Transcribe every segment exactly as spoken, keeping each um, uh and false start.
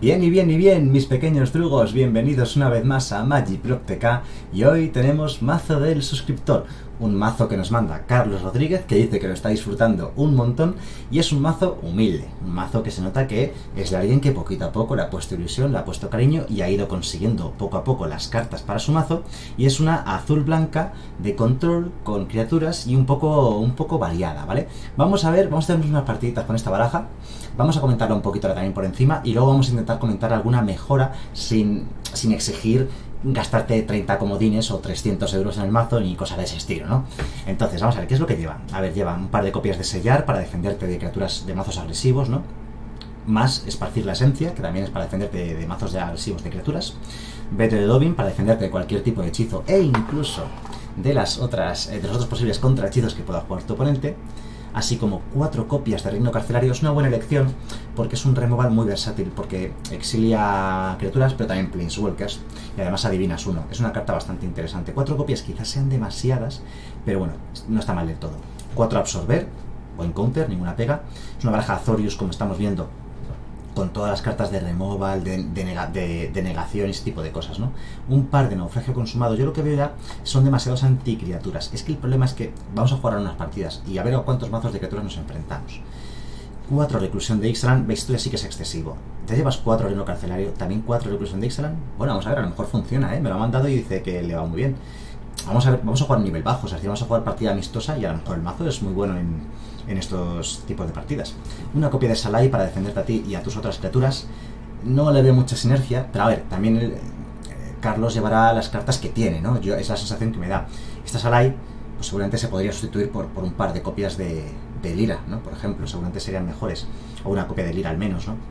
Bien y bien y bien, mis pequeños drugos, bienvenidos una vez más a MagiProp T K y hoy tenemos mazo del suscriptor, un mazo que nos manda Carlos Rodríguez, que dice que lo está disfrutando un montón y es un mazo humilde, un mazo que se nota que es de alguien que poquito a poco le ha puesto ilusión, le ha puesto cariño y ha ido consiguiendo poco a poco las cartas para su mazo, y es una azul blanca de control con criaturas y un poco, un poco variada, ¿vale? Vamos a ver, vamos a tener unas partiditas con esta baraja, vamos a comentarla un poquito también por encima y luego vamos a intentar comentar alguna mejora sin, sin exigir gastarte treinta comodines o trescientos euros en el mazo ni cosas de ese estilo, ¿no? Entonces, vamos a ver, ¿qué es lo que lleva? A ver, lleva un par de copias de sellar para defenderte de criaturas de mazos agresivos, ¿no? Más esparcir la esencia, que también es para defenderte de, de mazos de agresivos de criaturas. Vete de Dobin para defenderte de cualquier tipo de hechizo e incluso de las otras, eh, de los otros posibles contrahechizos que pueda jugar tu oponente. Así como cuatro copias de Reino Carcelario. Es una buena elección porque es un removal muy versátil, porque exilia criaturas pero también planeswalkers y además adivinas uno. Es una carta bastante interesante. Cuatro copias quizás sean demasiadas, pero bueno, no está mal del todo. Cuatro absorber, buen counter, ninguna pega. Es una baraja Azorius, como estamos viendo, con todas las cartas de removal, de, de, nega, de, de negación y ese tipo de cosas, ¿no? Un par de naufragio consumado. Yo lo que veo ya son demasiados anticriaturas. Es que el problema es que vamos a jugar a unas partidas y a ver a cuántos mazos de criaturas nos enfrentamos. Cuatro reclusión de Ixalan, veis, esto ya sí que es excesivo. Ya llevas cuatro reino carcelario, también cuatro reclusión de Ixalan. Bueno, vamos a ver, a lo mejor funciona, ¿eh? Me lo ha mandado y dice que le va muy bien. Vamos a ver, vamos a jugar a nivel bajo, o sea, si vamos a jugar partida amistosa y a lo mejor el mazo es muy bueno en, en estos tipos de partidas. Una copia de Salai para defenderte a ti y a tus otras criaturas. No le veo mucha sinergia, pero a ver, también el, eh, Carlos llevará las cartas que tiene, ¿no? Yo, es la sensación que me da. Esta Salai, pues seguramente se podría sustituir por, por un par de copias de, de Lira, ¿no? Por ejemplo, seguramente serían mejores. O una copia de Lira al menos, ¿no?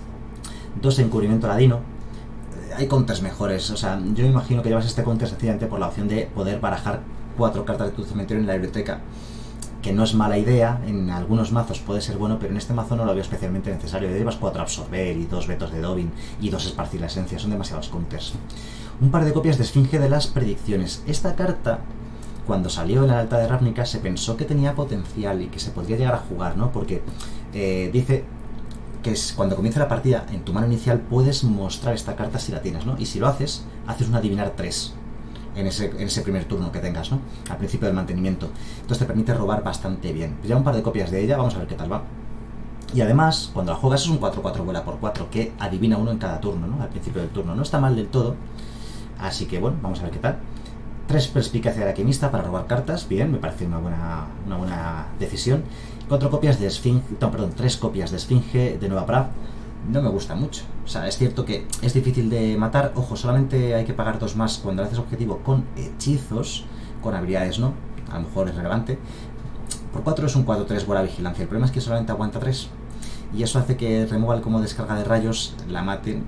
Dos encubrimiento ladino. Hay counters mejores, o sea, yo me imagino que llevas este counter sencillamente por la opción de poder barajar cuatro cartas de tu cementerio en la biblioteca, que no es mala idea, en algunos mazos puede ser bueno, pero en este mazo no lo veo especialmente necesario. Ya llevas cuatro absorber y dos vetos de Dobin y dos esparcir la esencia, son demasiados counters. Un par de copias de Esfinge de las predicciones. Esta carta, cuando salió en la alta de Ravnica, se pensó que tenía potencial y que se podría llegar a jugar, ¿no? Porque eh, dice que es cuando comienza la partida, en tu mano inicial puedes mostrar esta carta si la tienes, ¿no? Y si lo haces, haces un adivinar tres en ese, en ese primer turno que tengas, ¿no? Al principio del mantenimiento. Entonces te permite robar bastante bien. Ya un par de copias de ella, vamos a ver qué tal va. Y además, cuando la juegas es un cuatro cuatro vuela por cuatro, que adivina uno en cada turno, ¿no? Al principio del turno. No está mal del todo. Así que bueno, vamos a ver qué tal. Tres perspicacia de alquimista para robar cartas, bien, me parece una buena, una buena decisión. Cuatro copias de Esfinge, no, perdón, tres copias de Esfinge de Nueva Prav, no me gusta mucho. O sea, es cierto que es difícil de matar, ojo, solamente hay que pagar dos más cuando haces objetivo con hechizos, con habilidades, ¿no? A lo mejor es relevante. Por cuatro es un cuatro tres buena vigilancia, el problema es que solamente aguanta tres. Y eso hace que removal como descarga de rayos la maten.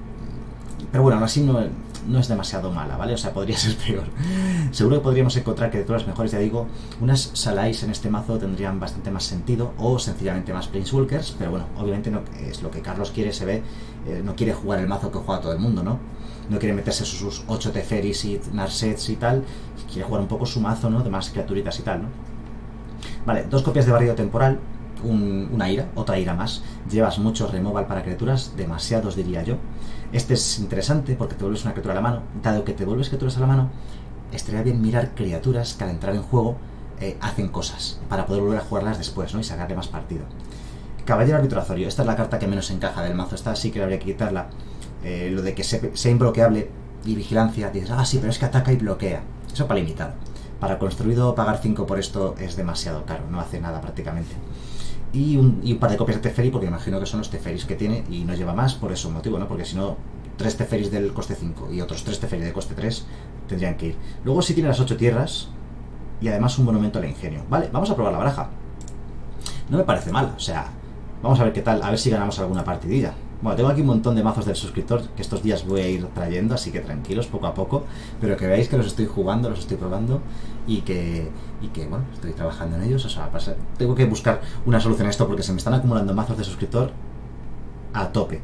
Pero bueno, aún así no, no es demasiado mala, ¿vale? O sea, podría ser peor. Seguro que podríamos encontrar criaturas mejores, ya digo. Unas Salais en este mazo tendrían bastante más sentido, o sencillamente más planeswalkers, pero bueno, obviamente no es lo que Carlos quiere, se ve. Eh, no quiere jugar el mazo que juega todo el mundo, ¿no? No quiere meterse sus ocho Teferis y Narsets y tal. Quiere jugar un poco su mazo, ¿no? De más criaturitas y tal, ¿no? Vale, dos copias de barrido temporal. Un, una ira, otra ira más. Llevas mucho removal para criaturas, demasiados diría yo. Este es interesante porque te vuelves una criatura a la mano. Dado que te vuelves criaturas a la mano, estaría bien mirar criaturas que al entrar en juego eh, hacen cosas para poder volver a jugarlas después, ¿no? Y sacarle más partido. Caballero arbitrazorio, esta es la carta que menos encaja del mazo. Esta sí que habría que quitarla. Eh, lo de que se, sea imbloqueable y vigilancia, dices, ah sí, pero es que ataca y bloquea. Eso para limitado. Para construido pagar cinco por esto es demasiado caro, no hace nada prácticamente. Y un, y un par de copias de Teferi, porque imagino que son los Teferis que tiene y no lleva más por ese motivo, ¿no? Porque si no, tres Teferis del coste cinco y otros tres Teferis del coste tres tendrían que ir. Luego sí tiene las ocho tierras y además un monumento al ingenio. Vale, vamos a probar la baraja. No me parece mal, o sea, vamos a ver qué tal, a ver si ganamos alguna partidilla. Bueno, tengo aquí un montón de mazos del suscriptor que estos días voy a ir trayendo, así que tranquilos, poco a poco, pero que veáis que los estoy jugando, los estoy probando y que, y que bueno, estoy trabajando en ellos. O sea, pasa, tengo que buscar una solución a esto porque se me están acumulando mazos de suscriptor a tope.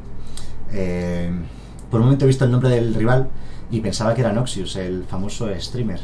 Eh, por un momento he visto el nombre del rival y pensaba que era Noxius, el famoso streamer.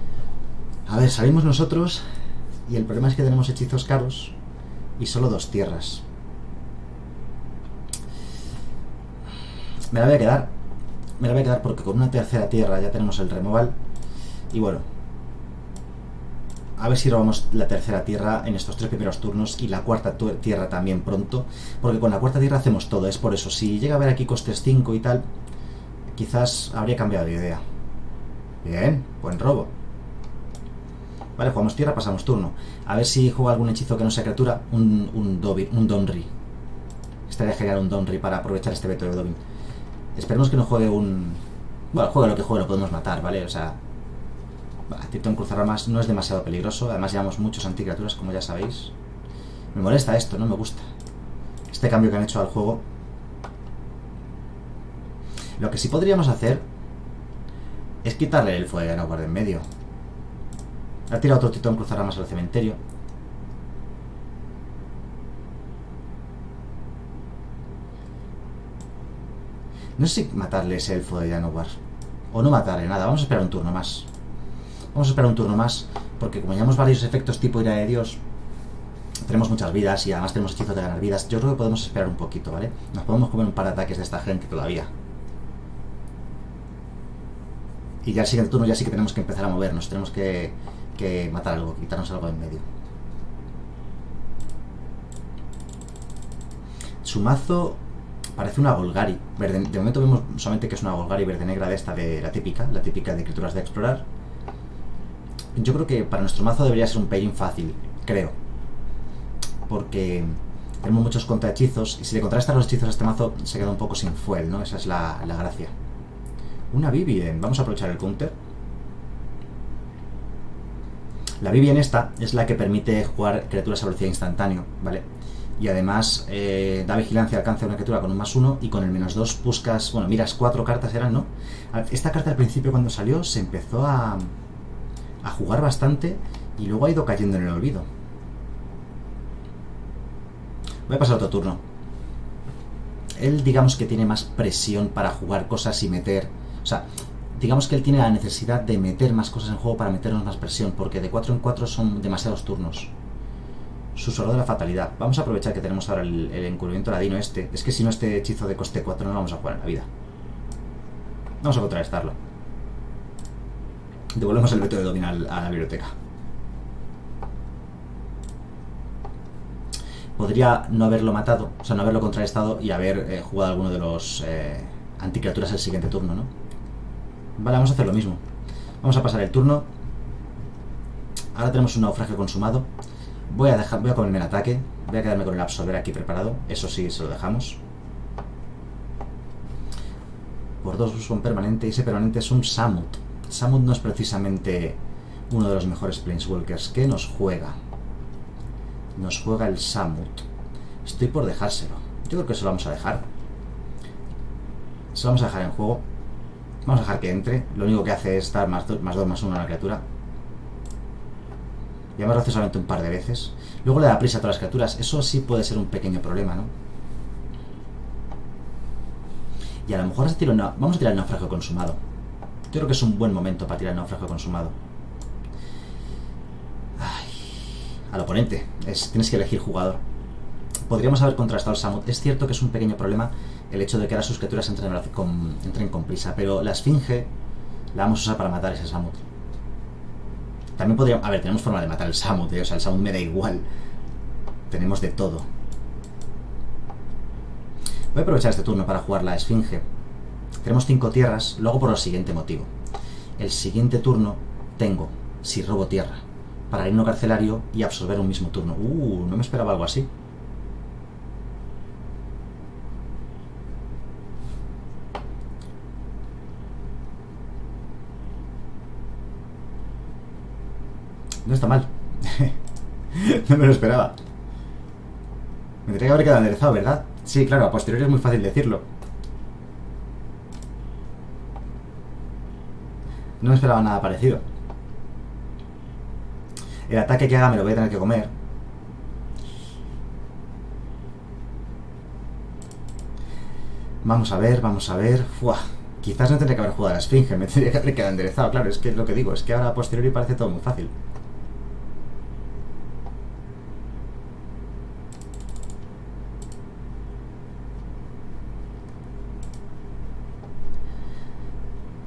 A ver, salimos nosotros y el problema es que tenemos hechizos caros y solo dos tierras. Me la voy a quedar. Me la voy a quedar porque con una tercera tierra ya tenemos el removal. Y bueno, a ver si robamos la tercera tierra en estos tres primeros turnos y la cuarta tierra también pronto, porque con la cuarta tierra hacemos todo. Es por eso, si llega a haber aquí costes cinco y tal, quizás habría cambiado de idea. Bien, buen robo. Vale, jugamos tierra, pasamos turno. A ver si juega algún hechizo que no sea criatura. Un, un, Dobi, un Donri. Estaría genial un Donri para aprovechar este veto de Dobin. Esperemos que no juegue un... Bueno, juegue lo que juegue, lo podemos matar, ¿vale? O sea... Vale, Tritón cruzarramas no es demasiado peligroso. Además llevamos muchos anticriaturas, como ya sabéis. Me molesta esto, no me gusta. Este cambio que han hecho al juego. Lo que sí podríamos hacer es quitarle el fuego de no guarda en medio. Ha tirado otro Tritón cruzarramas al cementerio. No sé si matarle ese elfo de Janowar o no matarle, nada, vamos a esperar un turno más. Vamos a esperar un turno más, porque como llevamos varios efectos tipo ira de Dios, tenemos muchas vidas y además tenemos hechizos de ganar vidas. Yo creo que podemos esperar un poquito, ¿vale? Nos podemos comer un par de ataques de esta gente todavía. Y ya el siguiente turno ya sí que tenemos que empezar a movernos. Tenemos que, que matar algo, quitarnos algo en medio. Su mazo parece una Golgari. Verde, de momento vemos solamente que es una Golgari verde negra de esta, de la típica, la típica de criaturas de explorar. Yo creo que para nuestro mazo debería ser un pay-in fácil, creo. Porque tenemos muchos contrahechizos y si le contrastan los hechizos a este mazo se queda un poco sin fuel, ¿no? Esa es la, la gracia. Una Vivien, vamos a aprovechar el counter. La Vivien esta es la que permite jugar criaturas a velocidad instantáneo, ¿vale? Y además eh, da vigilancia, alcance a una criatura con un más uno y con el menos dos buscas, bueno, miras cuatro cartas eran, ¿no? Esta carta al principio cuando salió se empezó a, a jugar bastante y luego ha ido cayendo en el olvido. Voy a pasar otro turno. Él digamos que tiene más presión para jugar cosas y meter... O sea, digamos que él tiene la necesidad de meter más cosas en juego para meternos más presión, porque de cuatro en cuatro son demasiados turnos. Susurrador de la fatalidad. Vamos a aprovechar que tenemos ahora el, el encubrimiento ladino este. Es que si no este hechizo de coste cuatro no lo vamos a jugar en la vida. Vamos a contrarrestarlo. Devolvemos el veto de Dobin a la biblioteca. Podría no haberlo matado, o sea, no haberlo contrarrestado y haber eh, jugado alguno de los eh, anticriaturas el siguiente turno, ¿no? Vale, vamos a hacer lo mismo. Vamos a pasar el turno. Ahora tenemos un naufragio consumado. Voy a dejar, voy a comerme el ataque. Voy a quedarme con el absorber aquí preparado. Eso sí, se lo dejamos. Por dos uso un permanente. Y ese permanente es un Samut. Samut no es precisamente uno de los mejores Planeswalkers. ¿Qué nos juega? Nos juega el Samut. Estoy por dejárselo. Yo creo que se lo vamos a dejar. Se lo vamos a dejar en juego. Vamos a dejar que entre. Lo único que hace es dar más dos, más dos, más uno a la criatura. Y además lo hace solamente un par de veces. Luego le da prisa a todas las criaturas. Eso sí puede ser un pequeño problema, ¿no? Y a lo mejor tiro no... vamos a tirar el naufragio consumado. Yo creo que es un buen momento para tirar el naufragio consumado. Ay, al oponente. Es, tienes que elegir jugador. Podríamos haber contrastado el Samut. Es cierto que es un pequeño problema el hecho de que ahora sus criaturas entren con, entren con prisa. Pero la Esfinge la vamos a usar para matar ese Samut. También podríamos... A ver, tenemos forma de matar el Samut, ¿eh? O sea, el Samut me da igual. Tenemos de todo. Voy a aprovechar este turno para jugar la Esfinge. Tenemos cinco tierras, luego por el siguiente motivo. El siguiente turno tengo, si robo tierra, para irnos carcelario y absorber un mismo turno. Uh, no me esperaba algo así. No está mal. No me lo esperaba. Me tendría que haber quedado enderezado, ¿verdad? Sí, claro, a posteriori es muy fácil decirlo. No me esperaba nada parecido. El ataque que haga me lo voy a tener que comer. Vamos a ver, vamos a ver. Fuah. Quizás no tendría que haber jugado a la Esfinge, me tendría que haber quedado enderezado. Claro, es que es lo que digo, es que ahora a posteriori parece todo muy fácil.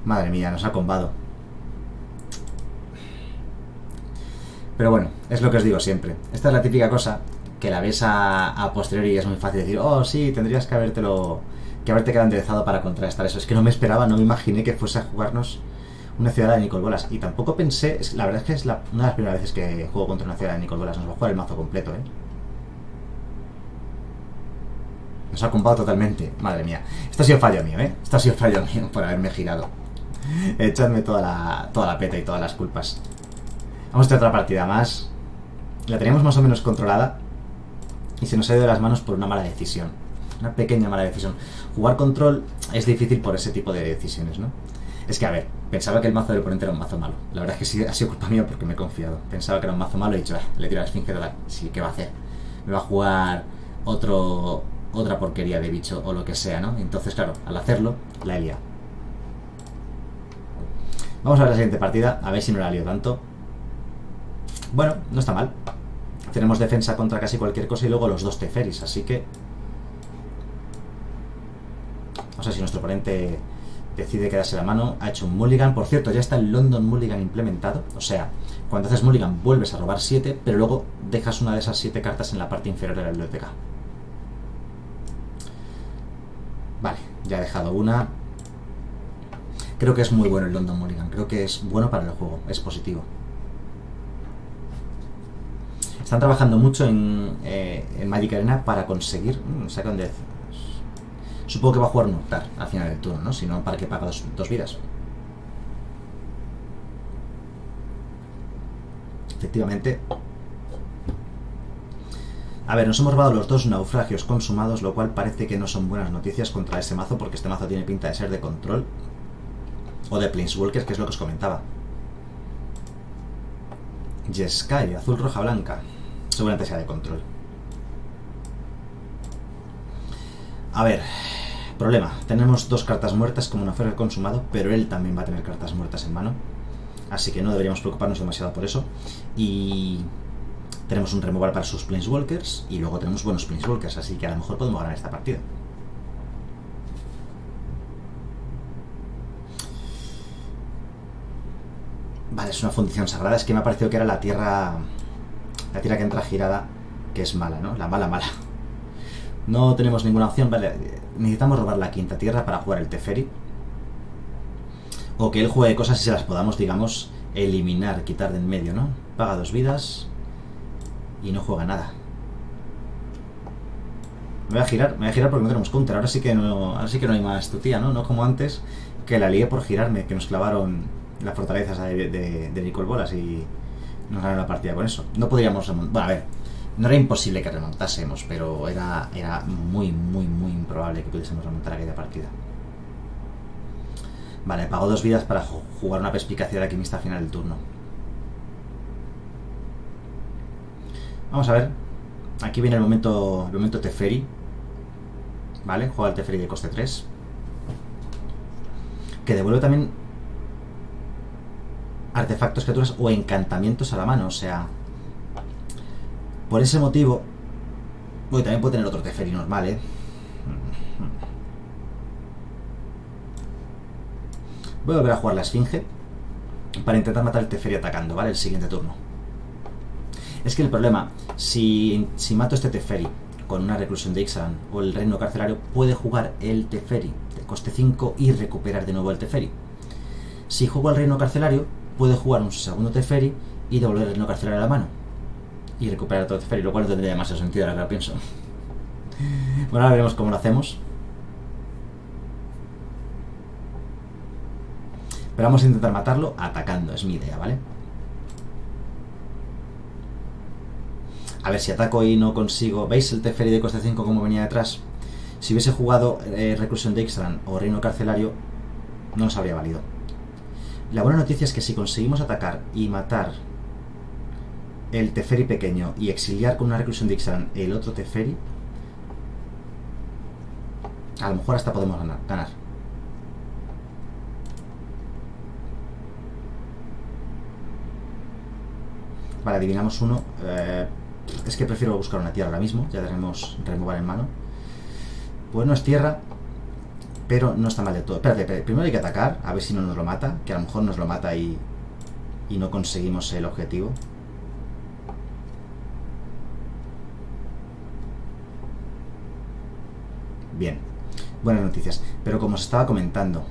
Madre mía, nos ha combado. Pero bueno, es lo que os digo siempre. Esta es la típica cosa que la ves a, a posteriori y es muy fácil decir, oh sí, tendrías que habértelo, que haberte quedado enderezado para contrarrestar eso. Es que no me esperaba, no me imaginé que fuese a jugarnos una ciudad de Nicol Bolas. Y tampoco pensé, es, la verdad es que es la, una de las primeras veces que juego contra una ciudad de Nicol Bolas. Nos va a jugar el mazo completo, ¿eh? Nos ha combado totalmente, madre mía. Esto ha sido fallo mío, ¿eh? Esto ha sido fallo mío por haberme girado. Echadme toda la, toda la peta y todas las culpas. Vamos a hacer otra partida más. La teníamos más o menos controlada y se nos ha ido de las manos por una mala decisión. Una pequeña mala decisión. Jugar control es difícil por ese tipo de decisiones, ¿no? Es que, a ver, pensaba que el mazo del oponente era un mazo malo. La verdad es que sí, ha sido culpa mía porque me he confiado. Pensaba que era un mazo malo y he dicho, ah, le tiro a la esfinge total. Sí, ¿qué va a hacer? Me va a jugar otro, otra porquería de bicho o lo que sea, ¿no? Entonces, claro, al hacerlo, la he liado. Vamos a ver la siguiente partida, a ver si no la lío tanto. Bueno, no está mal. Tenemos defensa contra casi cualquier cosa y luego los dos Teferis, así que... O sea, si nuestro oponente decide quedarse la mano, ha hecho un mulligan. Por cierto, ya está el London Mulligan implementado. O sea, cuando haces mulligan vuelves a robar siete, pero luego dejas una de esas siete cartas en la parte inferior de la biblioteca. Vale, ya he dejado una. Creo que es muy bueno el London Mulligan. Creo que es bueno para el juego, es positivo. Están trabajando mucho en, eh, en Magic Arena para conseguir... Mmm, Second Death. Supongo que va a jugar un Octar al final del turno, ¿no? Si no, para que paga dos, dos vidas. Efectivamente. A ver, nos hemos robado los dos naufragios consumados, lo cual parece que no son buenas noticias contra ese mazo, porque este mazo tiene pinta de ser de control. O de Planeswalkers, que es lo que os comentaba. Jeskai, azul, roja, blanca. Seguramente sea de control. A ver, problema. Tenemos dos cartas muertas como una fuera consumado, pero él también va a tener cartas muertas en mano. Así que no deberíamos preocuparnos demasiado por eso. Y tenemos un removal para sus Planeswalkers. Y luego tenemos buenos Planeswalkers, así que a lo mejor podemos ganar esta partida. Vale, es una fundición sagrada. Es que me ha parecido que era la tierra... La tierra que entra girada, que es mala, ¿no? La mala, mala. No tenemos ninguna opción. Vale, necesitamos robar la quinta tierra para jugar el Teferi. O que él juegue cosas y se las podamos, digamos, eliminar, quitar de en medio, ¿no? Paga dos vidas y no juega nada. Me voy a girar, me voy a girar porque no tenemos counter. Ahora sí que no, ahora sí que no hay más tutía, ¿no? No como antes, que la lié por girarme, que nos clavaron las fortalezas de, de, de Nicol Bolas y nos ganaron la partida con eso. No podríamos remontar. Bueno, a ver, no era imposible que remontásemos, pero era, era muy, muy, muy improbable que pudiésemos remontar aquella partida. Vale, pagó dos vidas para jugar una perspicacia de alquimista al final del turno. Vamos a ver. Aquí viene el momento, el momento Teferi. Vale, juega el Teferi de coste tres. Que devuelve también artefactos, criaturas o encantamientos a la mano. O sea, por ese motivo... Bueno, también puede tener otro Teferi normal, ¿eh? Voy a volver a jugar la Esfinge para intentar matar el Teferi atacando, ¿vale? El siguiente turno. Es que el problema, si, si mato este Teferi con una reclusión de Ixalan o el reino carcelario, puede jugar el Teferi de coste cinco y recuperar de nuevo el Teferi. Si juego al reino carcelario, puede jugar un segundo Teferi y devolver el reino carcelario a la mano y recuperar otro Teferi, lo cual no tendría demasiado sentido ahora que lo pienso. Bueno, ahora veremos cómo lo hacemos. Pero vamos a intentar matarlo atacando, es mi idea, ¿vale? A ver si ataco y no consigo... ¿Veis el Teferi de coste cinco como venía detrás? Si hubiese jugado eh, reclusión de Ixalan o reino carcelario, no nos habría valido. La buena noticia es que si conseguimos atacar y matar el Teferi pequeño y exiliar con una reclusión de Ixalan el otro Teferi, a lo mejor hasta podemos ganar. ganar. Vale, adivinamos uno. Eh, es que prefiero buscar una tierra ahora mismo. Ya tenemos remover en mano. Pues no es tierra. pero no está mal de todo. Espérate, espérate, primero hay que atacar, a ver si no nos lo mata, que a lo mejor nos lo mata y, y no conseguimos el objetivo. Bien, buenas noticias. Pero como os estaba comentando,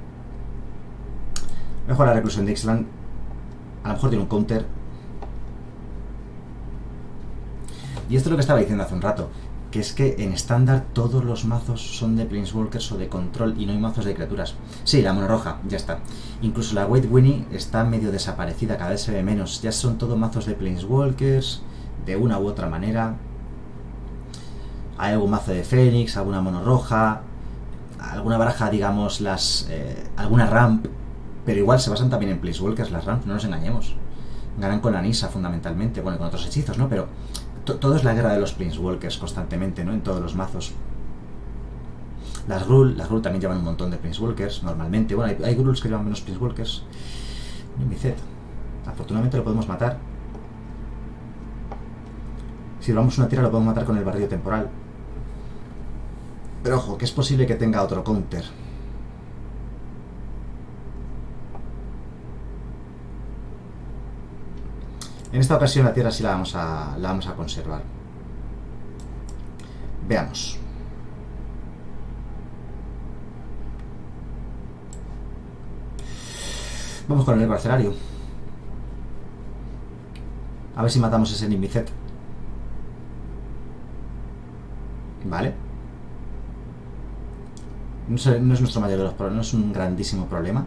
mejor la reclusión de Ixalan. A lo mejor tiene un counter. Y esto es lo que estaba diciendo hace un rato, que es que en estándar todos los mazos son de Planeswalkers o de control y no hay mazos de criaturas. Sí, la mono roja, ya está. Incluso la White Winnie está medio desaparecida, cada vez se ve menos. Ya son todos mazos de Planeswalkers, de una u otra manera. Hay algún mazo de Fénix, alguna mono roja, alguna baraja, digamos, las eh, alguna ramp, pero igual se basan también en Planeswalkers las ramp, no nos engañemos. Ganan con la Nissa fundamentalmente, bueno, con otros hechizos, ¿no? Pero to todo es la guerra de los Planeswalkers constantemente, ¿no? En todos los mazos. Las Gruul, las Gruul también llevan un montón de Planeswalkers, normalmente. Bueno, hay, hay Gruuls que llevan menos Planeswalkers. Nimicet. Afortunadamente lo podemos matar. Si robamos una tierra lo podemos matar con el barrido temporal. Pero ojo, que es posible que tenga otro counter. En esta ocasión la tierra sí la vamos a, la vamos a conservar. Veamos. Vamos con el carcelario. A ver si matamos ese Nimicet. Vale. No, sé, no es nuestro mayor de los problemas, no es un grandísimo problema.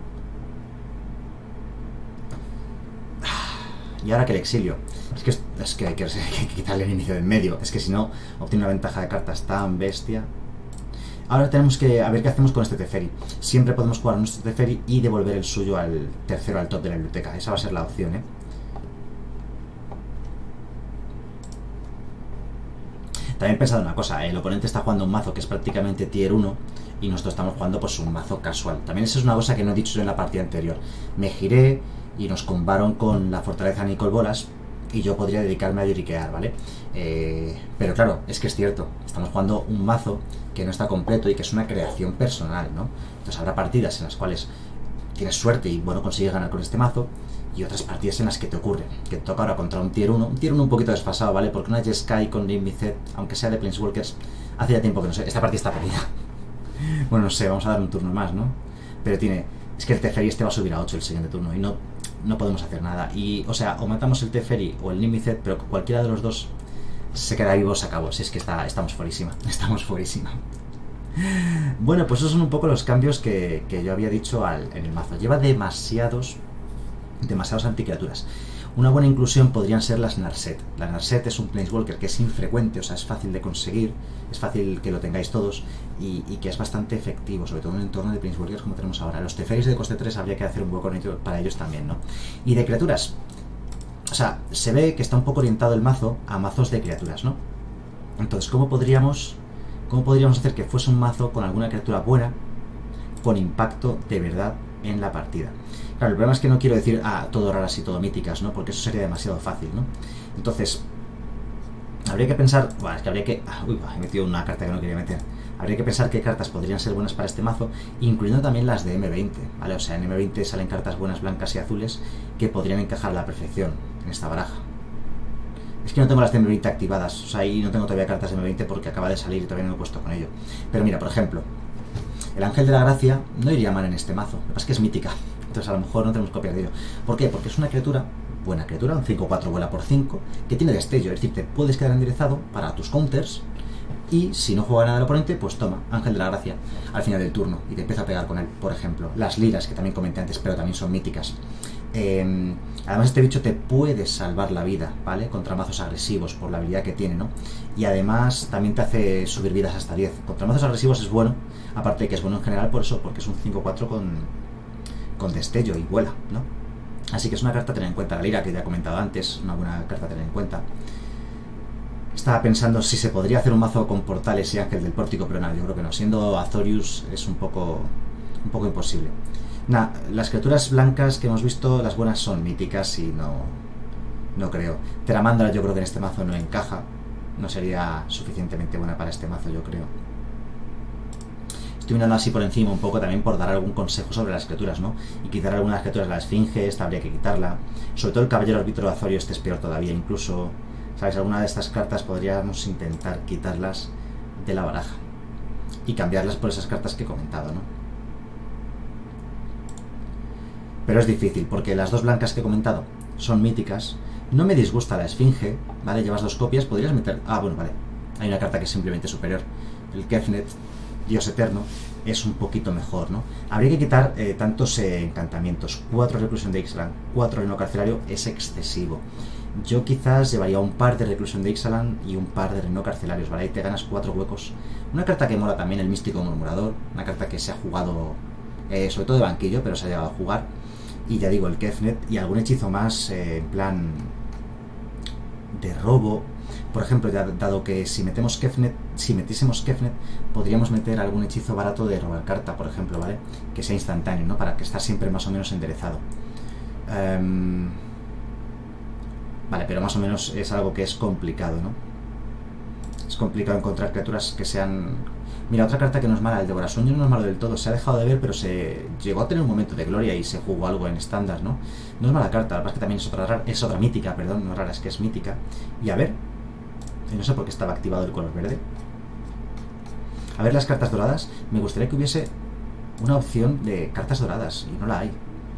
Y ahora que el exilio. Es que, es que hay, que hay que quitarle el inicio del medio. Es que si no, obtiene una ventaja de cartas tan bestia. Ahora tenemos que a ver qué hacemos con este Teferi. Siempre podemos jugar nuestro Teferi y devolver el suyo al tercero, al top de la biblioteca. Esa va a ser la opción, ¿eh? También he pensado una cosa, el oponente está jugando un mazo que es prácticamente tier uno y nosotros estamos jugando pues un mazo casual. También eso es una cosa que no he dicho yo en la partida anterior. Me giré y nos combaron con la fortaleza Nicol Bolas y yo podría dedicarme a lloriquear, ¿vale? Eh, pero claro, es que es cierto, estamos jugando un mazo que no está completo y que es una creación personal, ¿no? Entonces habrá partidas en las cuales tienes suerte y bueno, consigues ganar con este mazo, y otras partidas en las que te ocurre, que te toca ahora contra un tier uno, un tier uno un poquito desfasado, ¿vale? Porque una Jeskai con Nimicet, aunque sea de Planeswalkers, hace ya tiempo que no sé, esta partida está perdida. Bueno, no sé, vamos a dar un turno más, ¿no? Pero tiene, es que el Teferi este va a subir a ocho el siguiente turno y no, no podemos hacer nada. Y, o sea, o matamos el Teferi o el Nimicet, pero cualquiera de los dos se queda vivo, se acabó. Si es que está, estamos fuerísima, estamos fuerísima. Bueno, pues esos son un poco los cambios que, que yo había dicho al, en el mazo. Lleva demasiados, demasiados anticriaturas. Una buena inclusión podrían ser las Narset. La Narset es un Planeswalker que es infrecuente, o sea, es fácil de conseguir, es fácil que lo tengáis todos y, y que es bastante efectivo, sobre todo en un entorno de Planeswalkers como tenemos ahora. Los Teferis de coste tres habría que hacer un hueco para ellos también, ¿no? Y de criaturas, o sea, se ve que está un poco orientado el mazo a mazos de criaturas, ¿no? Entonces, ¿cómo podríamos, cómo podríamos hacer que fuese un mazo con alguna criatura buena, con impacto de verdad en la partida? Claro, el problema es que no quiero decir, ah, todo raras y todo míticas, ¿no? Porque eso sería demasiado fácil, ¿no? Entonces, habría que pensar, bueno, es que habría que, ah, uy, he metido una carta que no quería meter. Habría que pensar qué cartas podrían ser buenas para este mazo, incluyendo también las de eme veinte, ¿vale? O sea, en eme veinte salen cartas buenas, blancas y azules que podrían encajar a la perfección en esta baraja. Es que no tengo las de eme veinte activadas, o sea, y no tengo todavía cartas de eme veinte porque acaba de salir y todavía no me he puesto con ello. Pero mira, por ejemplo, el Ángel de la Gracia no iría mal en este mazo, lo que pasa es que es mítica, entonces a lo mejor no tenemos copias de ello. ¿Por qué? Porque es una criatura, buena criatura, un cinco cuatro vuela por cinco, que tiene destello, es decir, te puedes quedar enderezado para tus counters, y si no juega nada el oponente, pues toma, Ángel de la Gracia al final del turno y te empieza a pegar con él. Por ejemplo, las liras, que también comenté antes, pero también son míticas. Eh, además este bicho te puede salvar la vida, ¿vale? Contra mazos agresivos por la habilidad que tiene, ¿no? Y además también te hace subir vidas hasta diez. Contra mazos agresivos es bueno, aparte de que es bueno en general por eso, porque es un cinco cuatro con, con destello y vuela, ¿no? Así que es una carta a tener en cuenta. La lira, que ya he comentado antes, una buena carta a tener en cuenta. Estaba pensando si se podría hacer un mazo con portales y Ángel del Pórtico, pero nada, yo creo que no. Siendo Azorius es un poco, un poco imposible. Nada, las criaturas blancas que hemos visto, las buenas son míticas y no, no creo. Teramandra yo creo que en este mazo no encaja. No sería suficientemente buena para este mazo, yo creo. Estoy mirando así por encima un poco también por dar algún consejo sobre las criaturas, ¿no? Y quitar algunas criaturas, la esfinge, esta habría que quitarla. Sobre todo el caballero árbitro de Azorio, este es peor todavía, incluso, ¿sabes? Alguna de estas cartas podríamos intentar quitarlas de la baraja y cambiarlas por esas cartas que he comentado, ¿no? Pero es difícil, porque las dos blancas que he comentado son míticas. No me disgusta la esfinge, ¿vale? Llevas dos copias, podrías meter... Ah, bueno, vale. Hay una carta que es simplemente superior. El Kefnet, Dios Eterno, es un poquito mejor, ¿no? Habría que quitar eh, tantos eh, encantamientos. Cuatro reclusión de Ixalan, cuatro reno carcelario, es excesivo. Yo quizás llevaría un par de reclusión de Ixalan y un par de reno carcelarios, ¿vale? Ahí te ganas cuatro huecos. Una carta que mola también, el Místico Murmurador. Una carta que se ha jugado, eh, sobre todo de banquillo, pero se ha llegado a jugar. Y ya digo, el Kefnet y algún hechizo más, eh, en plan de robo. Por ejemplo, ya dado que si metemos Kefnet, si metiésemos Kefnet, podríamos meter algún hechizo barato de robar carta, por ejemplo, ¿vale? Que sea instantáneo, ¿no? Para que estar siempre más o menos enderezado. Um, vale, pero más o menos es algo que es complicado, ¿no? Es complicado encontrar criaturas que sean... Mira, otra carta que no es mala, el Devorasueño no es malo del todo, se ha dejado de ver, pero se llegó a tener un momento de gloria y se jugó algo en estándar, ¿no? No es mala carta, la verdad es que también es otra, rara, es otra mítica, perdón, no rara, es que es mítica. Y a ver, no sé por qué estaba activado el color verde. A ver las cartas doradas, me gustaría que hubiese una opción de cartas doradas, y no la hay.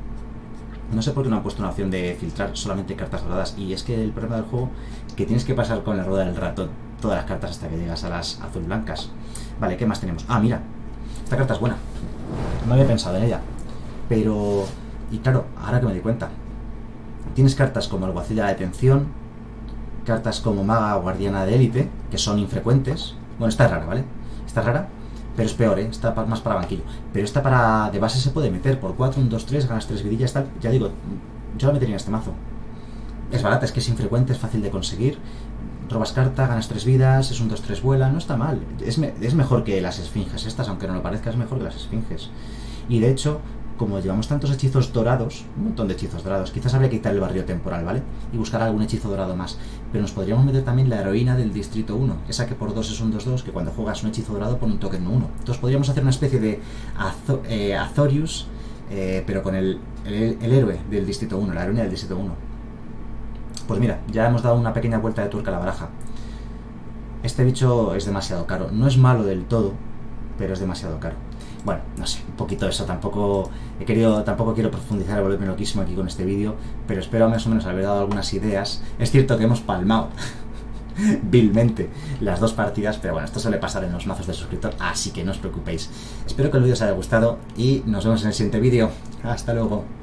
No sé por qué no han puesto una opción de filtrar solamente cartas doradas, y es que el problema del juego es que tienes que pasar con la rueda del ratón todas las cartas hasta que llegas a las azul blancas. Vale, ¿qué más tenemos? Ah, mira, esta carta es buena. No había pensado en ella. Pero, y claro, ahora que me di cuenta, tienes cartas como Alguacil de la Detención, cartas como Maga Guardiana de Élite, que son infrecuentes. Bueno, esta es rara, ¿vale? Esta es rara, pero es peor, ¿eh? Está más para banquillo. Pero esta para de base se puede meter por cuatro, un, dos, tres, ganas tres vidillas, tal. Ya digo, yo la metería en este mazo. Es barata, es que es infrecuente, es fácil de conseguir. Robas carta, ganas tres vidas, es un dos tres vuela, no está mal. Es, me, es mejor que las esfinges estas, aunque no lo parezca, es mejor que las esfinges. Y de hecho, como llevamos tantos hechizos dorados, un montón de hechizos dorados, quizás habría que quitar el barrio temporal, ¿vale? Y buscar algún hechizo dorado más. Pero nos podríamos meter también la heroína del distrito uno, esa que por dos es un dos dos, que cuando juegas un hechizo dorado pone un token uno. Entonces podríamos hacer una especie de Azo, eh, Azorius, eh, pero con el, el, el héroe del distrito uno, la heroína del distrito uno. Pues mira, ya hemos dado una pequeña vuelta de tuerca a la baraja. Este bicho es demasiado caro. No es malo del todo, pero es demasiado caro. Bueno, no sé, un poquito eso. Tampoco he querido, tampoco quiero profundizar y volverme loquísimo aquí con este vídeo, pero espero más o menos haber dado algunas ideas. Es cierto que hemos palmado vilmente las dos partidas, pero bueno, esto suele pasar en los mazos de suscriptor, así que no os preocupéis. Espero que el vídeo os haya gustado y nos vemos en el siguiente vídeo. Hasta luego.